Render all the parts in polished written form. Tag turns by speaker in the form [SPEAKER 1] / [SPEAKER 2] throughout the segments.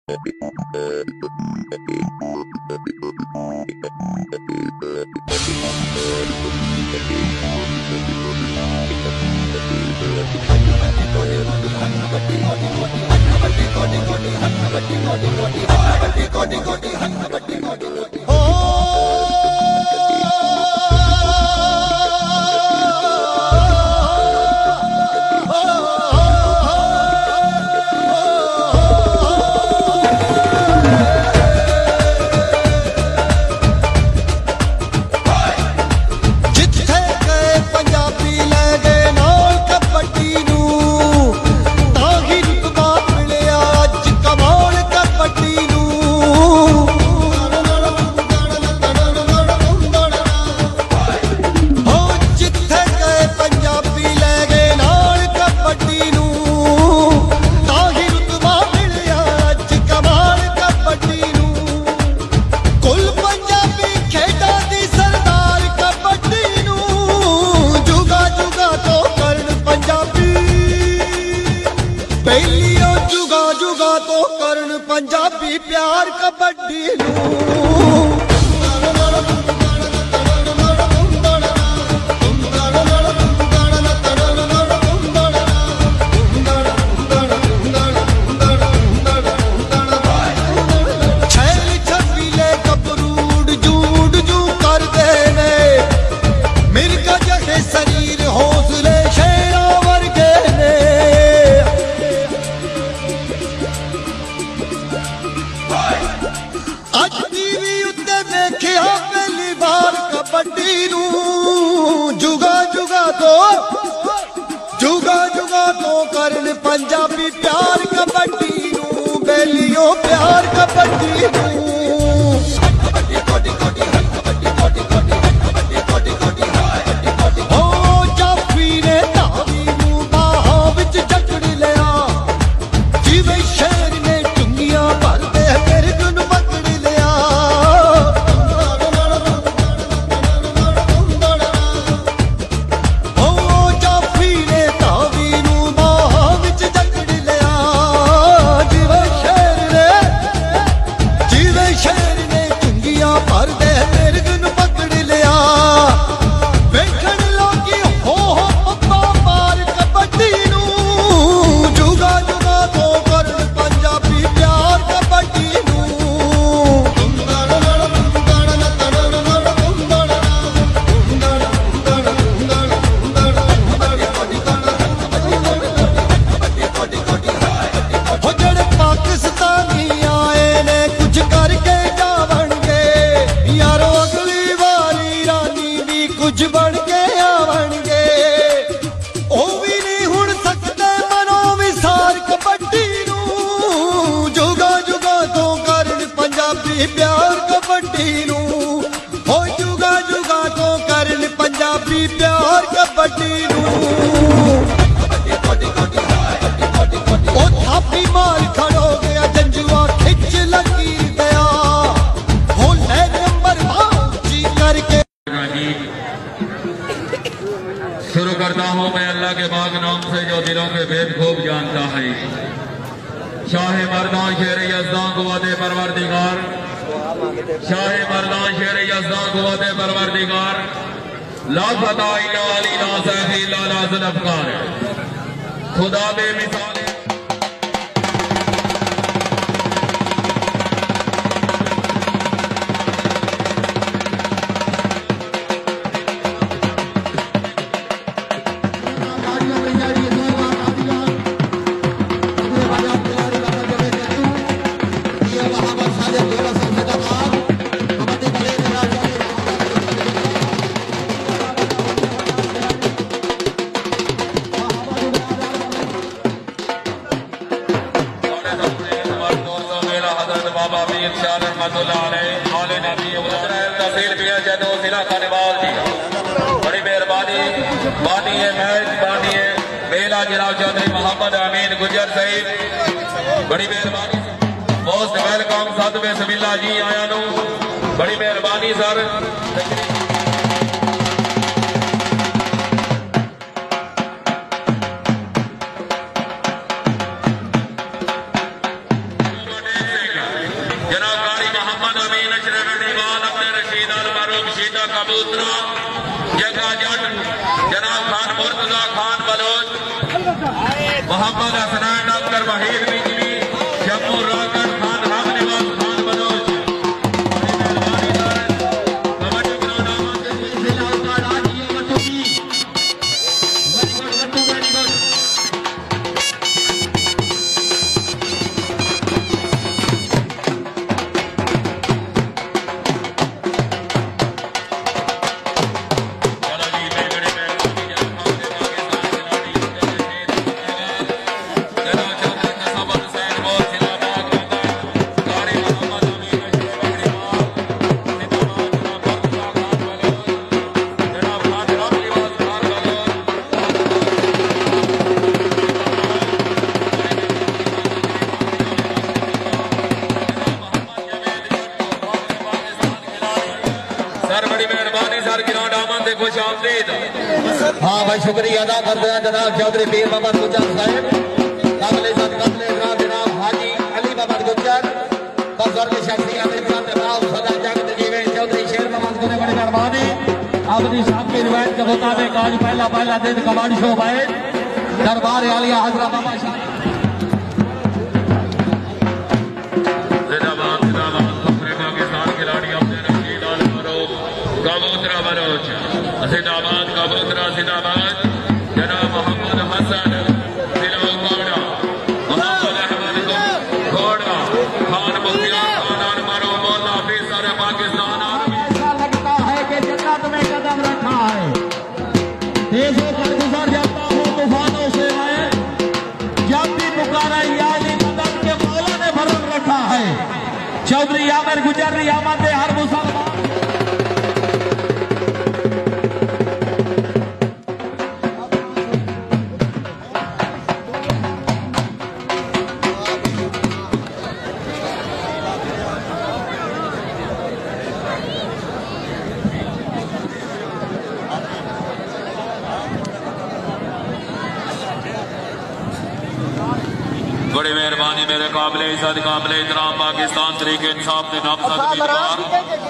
[SPEAKER 1] पंजाबी प्यार कबड्डी शरीर हौसले शेरा वर्गे ने अज टीवी उत्ते देखिया पहली बार कबड्डी नू जुगा जुगा तो करन पंजाबी प्यार कबड्डी नू बेलियों प्यार कबड्डी नू प्यार कबड्डी नू हो जुगा जुगा तो करन पंजाबी प्यार कबड्डी नू ओ थापी मार खड़ो गया जंजुआ खिंच लगी गया हो ले नंबर भाजी करके
[SPEAKER 2] शुरू करता हूँ मैं अल्लाह के पाक नाम से जो दिलों के भेद खूब जानता है। शाहे मर्दान शेर यज़दां कुव्वते परवरदिगार, शाहे मर्दान शेर यज़दां कुव्वते परवरदिगार, ला फता इल्ला अली ला सैफी ला नाज़िल अफ़कार, खुदा बेमिसाल बड़ी मेहरबानी बानिए महज बानिए बेला जनाब चौधरी मोहम्मद अमीन गुजर साहिब, बड़ी मेहरबानी मोस्ट वेलकम साधु बिस्मिल्लाह जी आया नू, बड़ी मेहरबानी सर। कबूतरा जगह जट जनाब खान मुर्तजा खान बलोच मोहम्मद हसनैन डॉक्टर वहीद बिजली जम्मू रागन खान रामनिवास खान बलोच
[SPEAKER 3] हाँ भाई शुक्रिया अदा करते हैं जनाब चौधरी पीर मोहम्मद गुज्जर साहब काबिल इज्जत काबिल इकराम जनाब हाजी अली मोहम्मद गुज्जर बुजुर्ग शख्सियत सदा जगत जीवे चौधरी शेर मोहम्मद को बड़ी मेहरबानी अपनी शाम की रिवायत के मुताबिक आज पहला दिन कमांड शो है दरबार आलिया हजरत बाबा शाह
[SPEAKER 2] जिंदाबाद कबूतरा जिंदाबाद जनाब मोहम्मद हसन दिलोगौड़ा मोहम्मद अहमद घोड़ा खान मुख्तियार खान मारो मौला हाफिज पाकिस्तान
[SPEAKER 3] ऐसा लगता है कि जन्नत में कदम रखा है तेजों पर गुजर जाता हूँ तूफानों से मैं जब भी पुकारा यानी मदद के मौला ने भरम रखा है चौधरी आमिर गुजर रियामत हर मुसलमान
[SPEAKER 2] बड़ी मेहरबानी मेरे काबिल इज्जत काबिल इहतराम पाकिस्तान तरीके इंसाफ के नामजद उम्मीदवार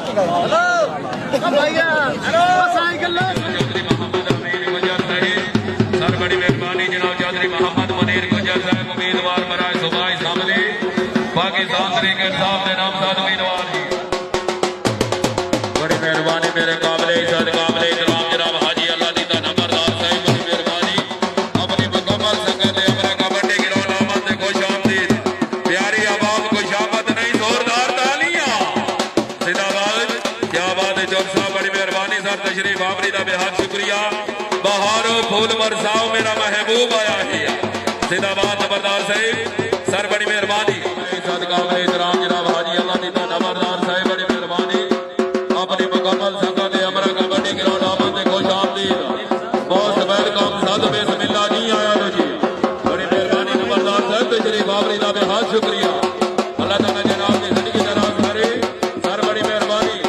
[SPEAKER 2] चौधरी मोहम्मद अमीर गुजर साहिब सर बड़ी मेहरबानी जनाब चौधरी मोहम्मद मुनीर गुजर साहब उम्मीदवार बराए सूबाई सामने पाकिस्तान तरीके इंसाफ के नामजद उम्मीदवार बड़ी मेहरबानी मेरे काबिल इज्जत काबिल इहतराम जनाब हाजी अल्लाह दीदा नंबरदार साहब बड़ी मेहरबानी अपनी मुकम्मल संगत अमरा कबड्डी गिरोह नामत खुश आमदीद प्यारी आवाम खुश आमद नहीं जोरदार तालियां जिंदाबाद क्या बात है जोर साहब बड़ी मेहरबानी सर तशरीफ आवरी दा बेहद शुक्रिया बहारो फूल बरसाओ मेरा महबूब आया है जिंदाबाद नंबरदार साहब सर बड़ी मेहरबानी इज्जत काबिल इहतराम जनाब हाजी अल्लाह दीदा नंबरदार साहब बड़ी मेहरबानी अपनी मुकम्मल संगत अमरा कबड्डी गिरोह नामत खुश आमदीद बहुत वेलकम सद बिस्मिल्लाह जी आया लो जी बड़ी मेहरबानी नंबरदार साहब तशरीफ आवरी दा बेहद शुक्रिया अल्लाह ताला जनाब की जिंदगी दराज करे सर बड़ी मेहरबानी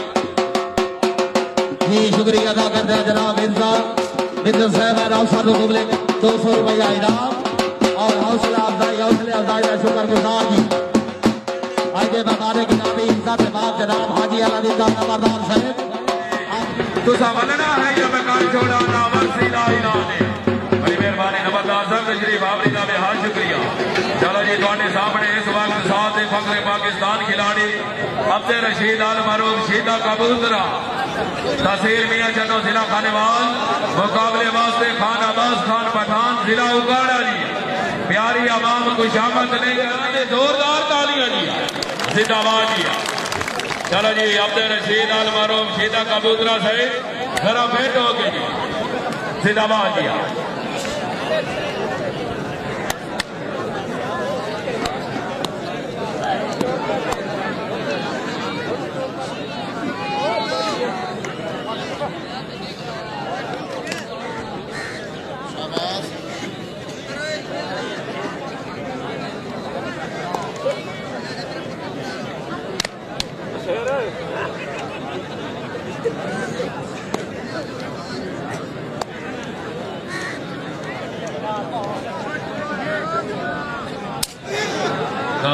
[SPEAKER 3] जी शुक्रिया अदा करते हैं जनाब मिर्जा साहब रावसर मुकाबले 200 रुपया इनाम और हौसला अफजाई का शुक्रगुजार जी आगे बताने की नामी इज्जत बाप जनाब हाजी अली दीदा नंबरदार साहब
[SPEAKER 2] तुसा वलना है या मकान छोड़ा ना वसीला इलाने बड़ी मेहरबानी नंबरदार साहब तशरीफ आवरी दा बेहद शुक्रिया चलो जी तुहाडे सामने इस वक्त साथ फखरे पाकिस्तान खिलाड़ी अब्दे रशीद अल मरूफ शीदा कबूतरा तहसील मियां चन्नो जिला खानेवाल मुकाबले वास्ते खान अब्बास खान पठान जिला उगाड़ा जी प्यारी आवाम खुशामद ने कराने जोरदार तालियां जी जिंदाबाद जी चलो जी अब्दे रशीद अल मरूफ शीदा कबूतरा से जरा भेंट हो गई जी जिंदाबाद जी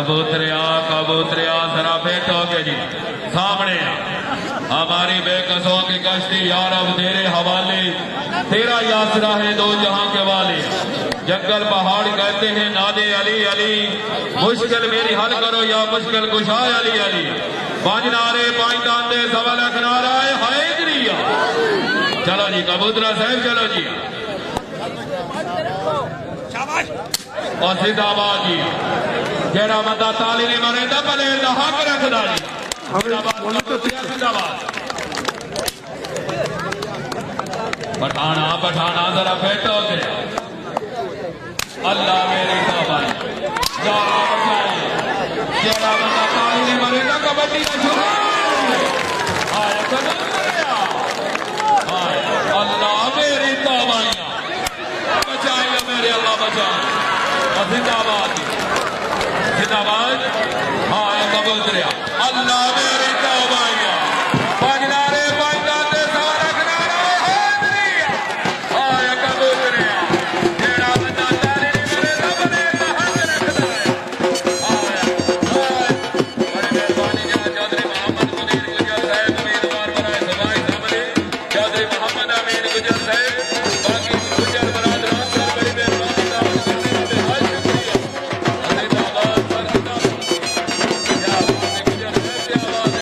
[SPEAKER 2] कबूतरिया कबूतरिया जरा बैठो के जी सामने हमारी बेकसों की कश्ती यार अब तेरे हवाले, तेरा यासरा है दो जहां के वाले। जंगल पहाड़ कहते हैं नादे अली अली, मुश्किल मेरी हल करो या मुश्किल कुशाय अली अली। पांच नारे पांच दांते सवा लख नारा है हायदरिया। चलो जी कबूतरा साहब चलो जी और जिंदाबाद जी। जेड़ा बंदा ताली नहीं मारेगा भले हक रखदा जी। जिंदाबाद पठाना पठाना जरा बैठो के अल्लाह मेरी तौबा जेड़ा बंदा ताली नहीं मारेगा कबड्डी का शुरू अल्लाह मेरी तौबा बचाएगा मेरे अल्लाह बचाए। जिंदाबाद जिंदाबाद हाँ कबूतरिया अल्लाह मेरी